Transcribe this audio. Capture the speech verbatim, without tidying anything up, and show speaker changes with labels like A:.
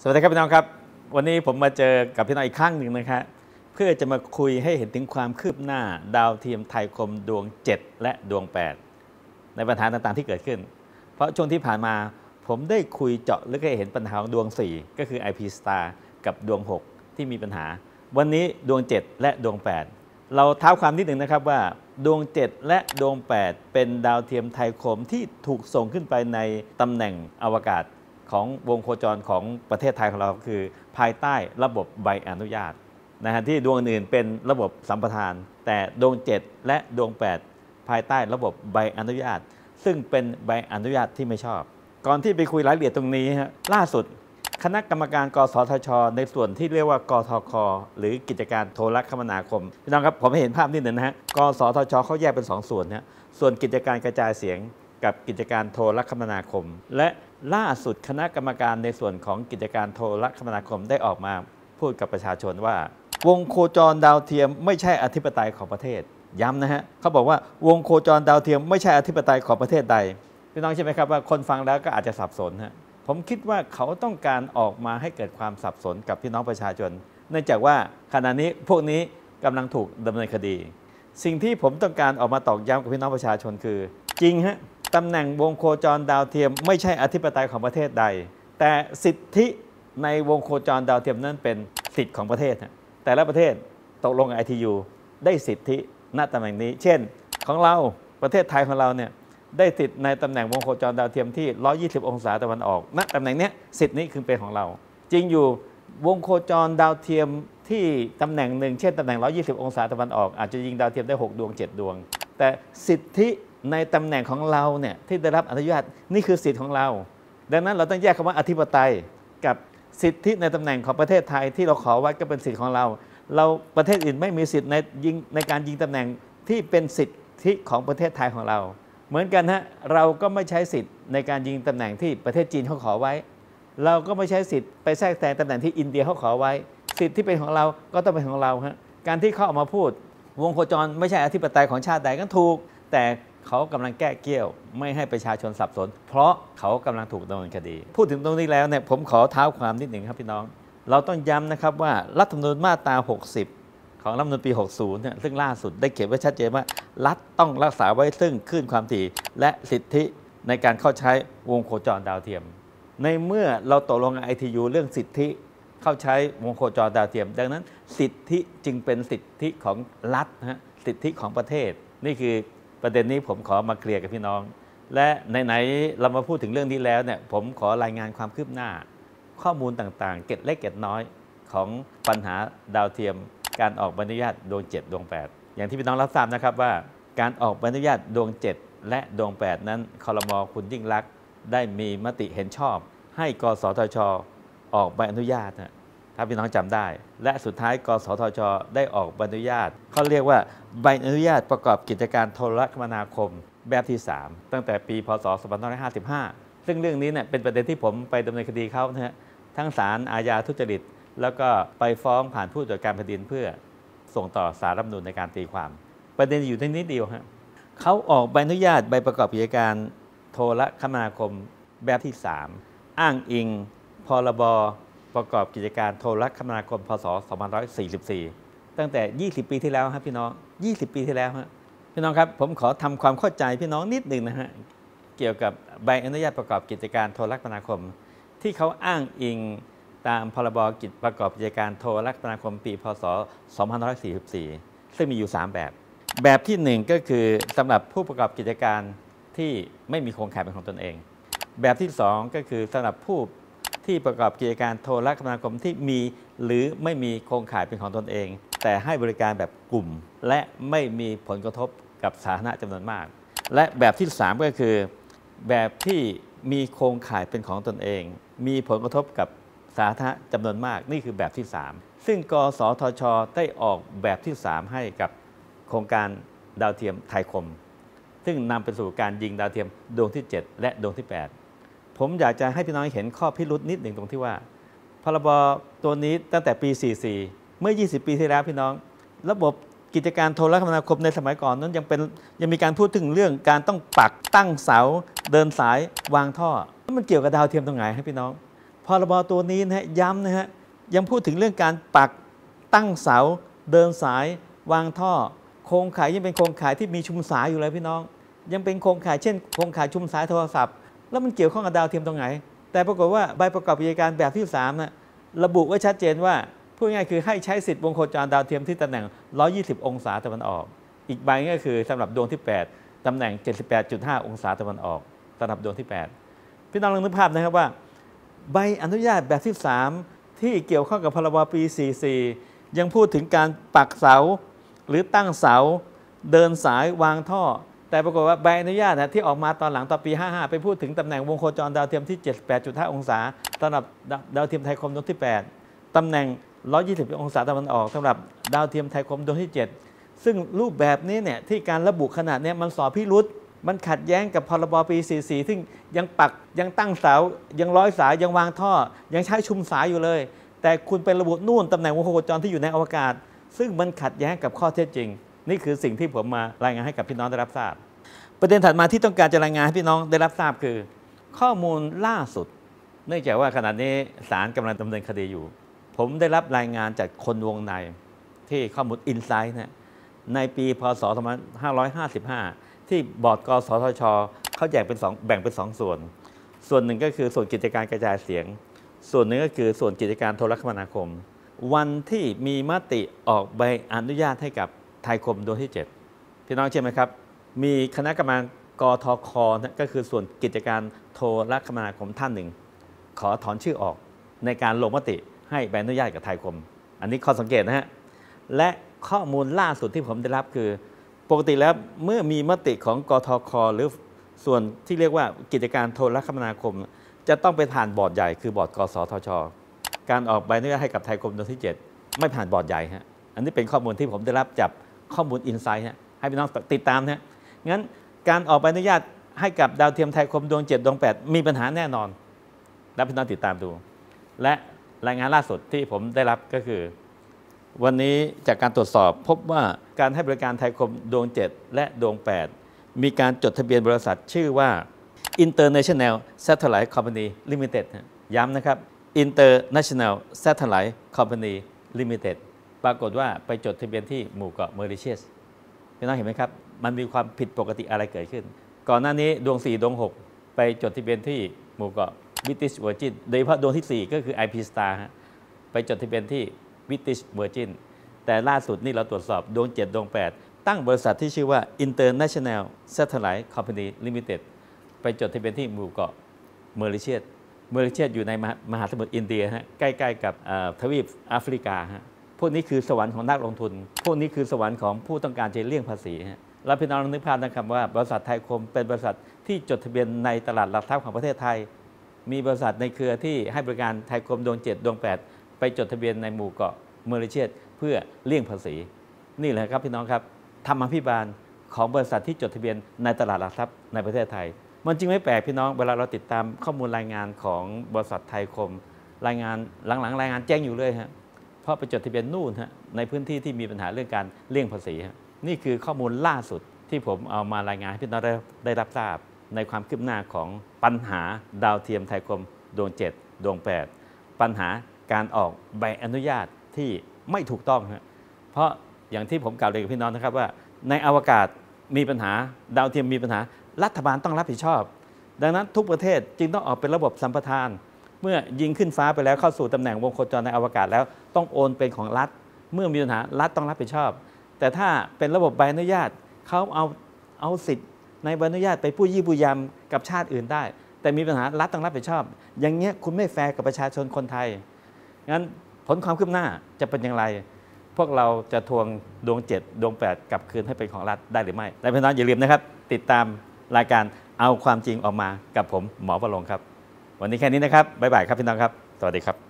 A: สวัสดีครับพี่น้องครับวันนี้ผมมาเจอกับพี่น้องอีกครั้งหนึ่งนะครับเพื่อจะมาคุยให้เห็นถึงความคืบหน้าดาวเทียมไทยคมดวงเจ็ดและดวงแปดในปัญหาต่างๆที่เกิดขึ้นเพราะช่วงที่ผ่านมาผมได้คุยเจาะลึกให้เห็นปัญหาของดวงสี่ก็คือ ไอ พี Star กับดวงหกที่มีปัญหาวันนี้ดวงเจ็ดและดวงแปดเราเท้าความนิดหนึ่งนะครับว่าดวงเจ็ดและดวงแปดเป็นดาวเทียมไทยคมที่ถูกส่งขึ้นไปในตำแหน่งอวกาศของวงโคจรของประเทศไทยของเราคือภายใต้ระบบใบอนุญาตนะฮะที่ดวงอื่นเป็นระบบสัมปทานแต่ดวงเจ็ดและดวงแปดภายใต้ระบบใบอนุญาตซึ่งเป็นใบอนุญาตที่ไม่ชอบก่อนที่ไปคุยรายละเอียดตรงนี้ฮะล่าสุดคณะกรรมการกสทช.ในส่วนที่เรียกว่ากทค.หรือกิจการโทรคมนาคมพี่น้องครับผมให้เห็นภาพนิดหนึ่งนะฮะกสทช.เขาแยกเป็นสองส่วนนะส่วนกิจการกระจายเสียงกับกิจการโทรคมนาคมและล่าสุดคณะกรรมการในส่วนของกิจการโทรคมนาคมได้ออกมาพูดกับประชาชนว่าวงโคจรดาวเทียมไม่ใช่อธิปไตยของประเทศย้ำนะฮะเขาบอกว่าวงโคจรดาวเทียมไม่ใช่อธิปไตยของประเทศใดพี่น้องใช่ไหมครับว่าคนฟังแล้วก็อาจจะสับสนฮะผมคิดว่าเขาต้องการออกมาให้เกิดความสับสนกับพี่น้องประชาชนเนื่องจากว่าขณะนี้พวกนี้กำลังถูกดำเนินคดีสิ่งที่ผมต้องการออกมาตอกย้ำกับพี่น้องประชาชนคือจริงฮะตำแหน่งวงโคจรดาวเทียมไม่ใช่อธิปไตยของประเทศใดแต่สิทธิในวงโคจรดาวเทียมนั้นเป็นสิทธิของประเทศฮะแต่ละประเทศตกลงกับ ไอ ที ยู ได้สิทธิณตำแหน่งนี้เช่นของเราประเทศไทยของเราเนี่ยได้สิทธิ์ในตำแหน่งวงโคจรดาวเทียมที่หนึ่งร้อยยี่สิบองศาตะวันออกณตำแหน่งนี้สิทธิ์นี้คือเป็นของเราจริงอยู่วงโคจรดาวเทียมที่ตำแหน่งหนึ่งเช่นตำแหน่งหนึ่งร้อยยี่สิบองศาตะวันออกอาจจะยิงดาวเทียมได้หกดวงเจ็ดดวงแต่สิทธิในตำแหน่งของเราเนี่ยที่ได้รับอนุญาตนี่คือสิทธิ์ของเราดังนั้นเราต้องแยกคำว่าอธิปไตยกับสิทธิในตำแหน่งของประเทศไทยที่เราขอไว้ก็เป็นสิทธิ์ของเราเราประเทศอื่นไม่มีสิทธิ์ในยิงในการยิงตำแหน่งที่เป็นสิทธิของประเทศไทยของเราเหมือนกันฮะเราก็ไม่ใช้สิทธิ์ในการยิงตำแหน่งที่ประเทศจีนเขาขอไว้เราก็ไม่ใช้สิทธิ์ไปแทรกแซงตำแหน่งที่อินเดียเขาขอไว้สิทธิ์ที่เป็นของเราก็ต้องเป็นของเราฮะการที่เขาออกมาพูดวงโคจรไม่ใช่อธิปไตยของชาติใดก็ถูกแต่เขากำลังแก้เกี้ยวไม่ให้ประชาชนสับสนเพราะเขากำลังถูกดำเนินคดีพูดถึงตรงนี้แล้วเนี่ยผมขอเท้าความนิดหนึ่งครับพี่น้องเราต้องย้ำนะครับว่ารัฐธรรมนูญมาตราหกสิบของรัฐธรรมนูญปีหกสิบเนี่ยซึ่งล่าสุดได้เขียนไว้ชัดเจนว่ารัฐต้องรักษาไว้ซึ่งคลื่นความถี่และสิทธิในการเข้าใช้วงโคจรดาวเทียมในเมื่อเราตกลงกับ ไอ ที ยู เรื่องสิทธิเข้าใช้วงโคจรดาวเทียมดังนั้นสิทธิจึงเป็นสิทธิของรัฐนะฮะสิทธิของประเทศนี่คือประเด็นนี้ผมขอมาเคลียร์กับพี่น้องและไหนๆเรามาพูดถึงเรื่องนี้แล้วเนี่ยผมขอรายงานความคืบหน้าข้อมูลต่างๆเก็ดเล็กเก็ดน้อยของปัญหาดาวเทียมการออกใบอนุญาตดวงเจ็ดดวงแปดอย่างที่พี่น้องรับทราบนะครับว่าการออกใบอนุญาตดวงเจ็ดและดวงแปดนั้นครม.คุณยิ่งลักษณ์ได้มีมติเห็นชอบให้กสทช.ออกใบอนุญาตนะถ้าพี่น้องจำได้และสุดท้ายกสทช.ได้ออกใบอนุญาตเขาเรียกว่าใบอนุญาตประกอบกิจการโทรคมนาคมแบบที่สามตั้งแต่ปีพศสองพันห้าร้อยห้าสิบห้าซึ่งเรื่องนี้เนี่ยเป็นประเด็นที่ผมไปดำเนินคดีเขานะฮะทั้งศาลอาญาทุจริตแล้วก็ไปฟ้องผ่านผู้ตรวจการแผ่นดินเพื่อส่งต่อศาลรัฐธรรมนูญในการตีความประเด็นอยู่ที่นิดเดียวฮะเขาออกใบอนุญาตใบประกอบกิจการโทรคมนาคมแบบที่สามอ้างอิงพรบประกอบกิจการโทรคมนาคมพศสองพันห้าร้อยสี่สิบสี่ตั้งแต่ยี่สิบปีที่แล้วครับพี่น้องยี่สิบปีที่แล้วฮะพี่น้องครับผมขอทำความเข้าใจพี่น้องนิดหนึ่งนะฮะเกี่ยวกับใบอนุญาตประกอบกิจการโทรคมนาคมที่เขาอ้างอิงตามพรบกิจประกอบกิจการโทรคมนาคมปีพศสองพันห้าร้อยสี่สิบสี่ซึ่งมีอยู่สามแบบแบบที่หนึ่งก็คือสำหรับผู้ประกอบกิจการที่ไม่มีโครงข่ายเป็นของตนเองแบบที่สองก็คือสำหรับผู้ที่ประกอบกิจการโทรคมนาคมที่มีหรือไม่มีโครงข่ายเป็นของตนเองแต่ให้บริการแบบกลุ่มและไม่มีผลกระทบกับสาธารณะจำนวนมากและแบบที่สามก็คือแบบที่มีโครงข่ายเป็นของตนเองมีผลกระทบกับสาธารณะจำนวนมากนี่คือแบบที่สามซึ่งกสทช.ได้ออกแบบที่สามให้กับโครงการดาวเทียมไทยคมซึ่งนำไปสู่การยิงดาวเทียมดวงที่เจ็ดและดวงที่แปดผมอยากจะให้พี่น้องเห็นข้อพิรุธนิดหนึ่งตรงที่ว่าพรบตัวนี้ตั้งแต่ปีสี่สิบสี่เมื่อยี่สิบปีที่แล้วพี่น้องระบบกิจการโทรคมนาคมในสมัยก่อนนั้นยังเป็นยังมีการพูดถึงเรื่องการต้องปักตั้งเสาเดินสายวางท่อมันเกี่ยวกับดาวเทียมตรงไหนให้พี่น้องพรบตัวนี้นะฮะย้ำนะฮะยังพูดถึงเรื่องการปักตั้งเสาเดินสายวางท่อโครงข่ายยังเป็นโครงข่ายที่มีชุมสายอยู่เลยพี่น้องยังเป็นโครงข่ายเช่นโครงข่ายชุมสายโทรศัพท์แล้วมันเกี่ยวข้องกับดาวเทียมตรงไหนแต่ปรากฏว่าใบประกอบกิจการแบบที่สามนะระบุไว้ชัดเจนว่าพูดง่ายคือให้ใช้สิทธิ์วงโคจรดาวเทียมที่ตำแหน่งหนึ่งร้อยยี่สิบองศาตะวันออกอีกใบก็คือสำหรับดวงที่แปดตำแหน่ง เจ็ดสิบแปดจุดห้า องศาตะวันออกสำหรับดวงที่แปดพี่น้องลองนึกภาพนะครับว่าใบอนุญาตแบบที่สามที่เกี่ยวข้องกับพรบปีสี่สิบสี่ยังพูดถึงการปักเสาหรือตั้งเสาเดินสายวางท่อแต่ปรากฏว่าใบอนุญาตนะที่ออกมาตอนหลังตอนปีห้าสิบห้าไปพูดถึงตำแหน่งวงโคจรดาวเทียมที่ เจ็ดสิบแปดจุดห้า องศาสำหรับดาวเทียมไทยคมดวงที่แปดตำแหน่งหนึ่งร้อยยี่สิบองศาตะวันออกสำหรับดาวเทียมไทยคมดวงที่เจ็ดซึ่งรูปแบบนี้เนี่ยที่การระบุขนาดนี้มันสอพิรุษมันขัดแย้งกับพรบปีสี่สิบสี่ซึ่งยังปักยังตั้งเสายังร้อยสายยังวางท่อยังใช้ชุมสายอยู่เลยแต่คุณไประบุนู่นตำแหน่งวงโคจรที่อยู่ในอวกาศซึ่งมันขัดแย้งกับข้อเท็จจริงนี่คือสิ่งที่ผมมารายงานให้กับพี่น้องได้รับทราบประเด็นถัดมาที่ต้องการจะรายงานให้พี่น้องได้รับทราบคือข้อมูลล่าสุดเนื่องจากว่าขณะนี้ศาลกำลังดำเนินคดีอยู่ผมได้รับรายงานจากคนวงในที่ข้อมูลอินไซต์นะในปีพศสองพันห้าร้อยห้าสิบห้าที่บอร์ดกสทชเขาแยกเป็นสองแบ่งเป็นสองส่วนส่วนหนึ่งก็คือส่วนกิจการกระจายเสียงส่วนหนึ่งก็คือส่วนกิจการโทรคมนาคมวันที่มีมติออกใบอนุญาตให้กับไทยคมดวงที่เจ็ดพี่น้องเชื่อไหมครับมีคณะกรรมการกทคนะก็คือส่วนกิจการโทรคมนาคมท่านหนึ่งขอถอนชื่อออกในการลงมติให้ใบอนุญาตกับไทยคมอันนี้ข้อสังเกตนะฮะและข้อมูลล่าสุดที่ผมได้รับคือปกติแล้วเมื่อมีมติของกทคหรือส่วนที่เรียกว่ากิจการโทรคมนาคมจะต้องไปผ่านบอร์ดใหญ่คือบอร์ดกสทชการออกใบอนุญาตให้กับไทยคมดวงที่เจ็ดไม่ผ่านบอร์ดใหญ่ฮะอันนี้เป็นข้อมูลที่ผมได้รับจากข้อมูลอินไซต์ฮะให้พี่น้องติดตามนะงั้นการออกใบอนุญาตให้กับดาวเทียมไทยคมดวงเจ็ดดวงแปดมีปัญหาแน่นอนแล้วพี่น้องติดตามดูและรายงานล่าสุดที่ผมได้รับก็คือวันนี้จากการตรวจสอบพบว่าการให้บริการไทยคมดวงเจ็ดและดวงแปดมีการจดทะเบียนบริษัทชื่อว่า International Satellite Company Limited ย้ำนะครับ International Satellite Company Limited ปรากฏว่าไปจดทะเบียนที่หมู่เกาะเมอริเชียสพี่น้องเห็นไหมครับมันมีความผิดปกติอะไรเกิดขึ้นก่อนหน้านี้ดวงสี่ดวงหกไปจดทะเบียนที่หมู่เกาะ British Virgin โดยเฉพาะดวงที่สี่ก็คือ ไอ พี Star ฮะไปจดทะเบียนที่ British Virgin แต่ล่าสุดนี่เราตรวจสอบดวงเจ็ดดวงแปดตั้งบริษัทที่ชื่อว่า International Satellite Company Limited ไปจดทะเบียนที่หมู่เกาะเมอริเชียสเมอริเชียสอยู่ในมหาสมุทรอินเดียฮะใกล้ๆกับทวีปแอฟริกาฮะพวกนี้คือสวรรค์ของนักลงทุนพวกนี้คือสวรรค์ของผู้ต้องการจะเลี่ยงภาษีฮะแล้วพี่น้องนึกภาพนะครับว่าบริษัทไทยคมเป็นบริษัทที่จดทะเบียนในตลาดหลักทรัพย์ของประเทศไทยมีบริษัทในเครือที่ให้บริการไทยคมดวงเจ็ดดวงแปดไปจดทะเบียนในหมู่เกาะเมอริเชียสเพื่อเลี่ยงภาษีนี่แหละครับพี่น้องครับธรรมาภิบาลของบริษัทที่จดทะเบียนในตลาดหลักทรัพย์ในประเทศไทยมันจึงไม่แปลกพี่น้องเวลาเราติดตามข้อมูลรายงานของบริษัทไทยคมรายงานหลังๆรายงานแจ้งอยู่เลยฮะเพราะไปจดทะเบียนนู่นฮะในพื้นที่ที่มีปัญหาเรื่องการเลี่ยงภาษีฮะนี่คือข้อมูลล่าสุดที่ผมเอามารายงานให้พี่น้องได้ได้รับทราบในความคืบหน้าของปัญหาดาวเทียมไทยคมดวงเจ็ดดวงแปดปัญหาการออกใบอนุญาตที่ไม่ถูกต้องฮะเพราะอย่างที่ผมกล่าวเรียนกับพี่น้องนะครับว่าในอวกาศมีปัญหาดาวเทียมมีปัญหารัฐบาลต้องรับผิดชอบดังนั้นทุกประเทศจึงต้องออกเป็นระบบสัมปทานเมื่อยิงขึ้นฟ้าไปแล้วเข้าสู่ตำแหน่งวงโคจรในอวกาศแล้วต้องโอนเป็นของรัฐเมื่อมีปัญหารัฐต้องรับผิดชอบแต่ถ้าเป็นระบบใบอนุญาตเขาเอาเอาสิทธิ์ในใบอนุญาตไปผู้ยี่ผู้ยำกับชาติอื่นได้แต่มีปัญหารัฐต้องรับผิดชอบอย่างเงี้ยคุณไม่แฟร์กับประชาชนคนไทยงั้นผลความคืบหน้าจะเป็นอย่างไรพวกเราจะทวงดวงเจ็ดดวงแปดกลับคืนให้เป็นของรัฐได้หรือไม่และพี่น้องอย่าลืมนะครับติดตามรายการเอาความจริงออกมากับผมหมอประโลมครับวันนี้แค่นี้นะครับบ๊ายบายครับพี่น้องครับสวัสดีครับ